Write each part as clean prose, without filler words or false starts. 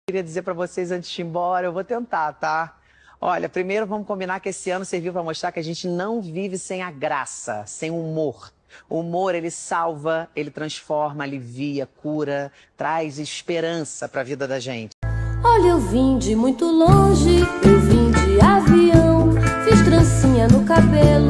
Queria dizer para vocês antes de ir embora, eu vou tentar, tá? Olha, primeiro vamos combinar que esse ano serviu para mostrar que a gente não vive sem a graça, sem o humor. O humor, ele salva, ele transforma, alivia, cura, traz esperança para a vida da gente. Olha, eu vim de muito longe, eu vim de avião, fiz trancinha no cabelo.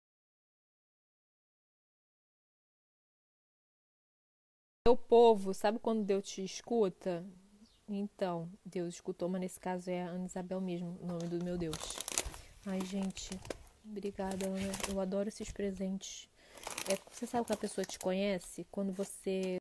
Meu povo, sabe quando Deus te escuta? Então, Deus escutou, mas nesse caso é a Ana Isabel mesmo, o nome do meu Deus. Ai, gente, obrigada, Ana. Eu adoro esses presentes. Você sabe que a pessoa te conhece quando você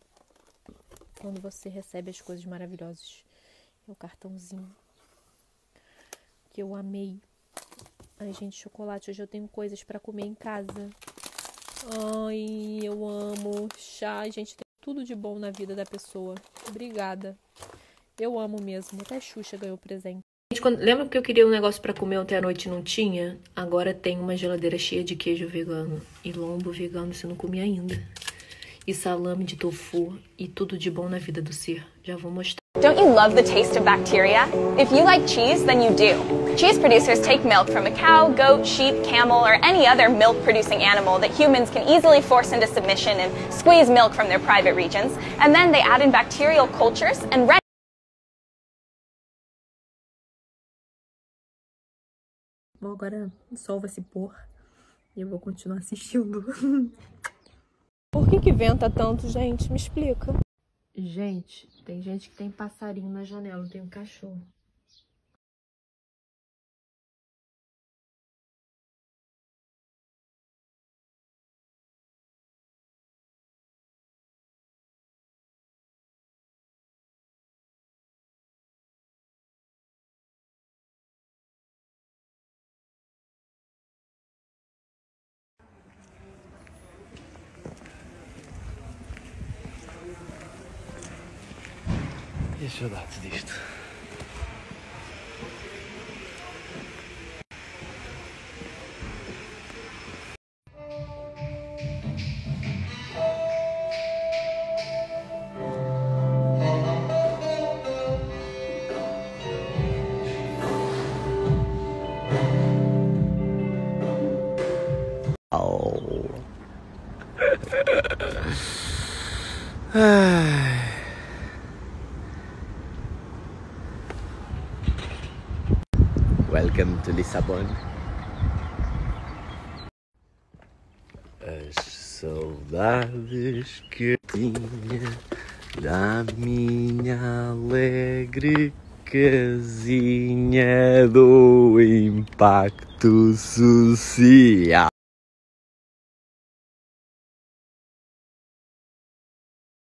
recebe as coisas maravilhosas. É o cartãozinho que eu amei. Ai, gente, chocolate. Hoje eu tenho coisas pra comer em casa. Ai, eu amo chá. Gente, tem tudo de bom na vida da pessoa. Obrigada. Eu amo mesmo. Até Xuxa ganhou presente. Lembra que eu queria um negócio pra comer ontem à noite e não tinha? Agora tem uma geladeira cheia de queijo vegano. E lombo vegano, se não comi ainda. E salame de tofu. E tudo de bom na vida do ser. Já vou mostrar. Don't you love the taste of bacteria? If you like cheese, then you do. Cheese producers take milk from a cow, goat, sheep, camel, or any other milk-producing animal that humans can easily force into submission and squeeze milk from their private regions, and then they add in bacterial cultures and Bom, agora o sol vai se pôr e eu vou continuar assistindo. Por que venta tanto, gente? Me explica. Gente, tem gente que tem passarinho na janela, não tem um cachorro. E saudades disto. Welcome to Lissabon. As saudades que eu tinha da minha alegre casinha do impacto social.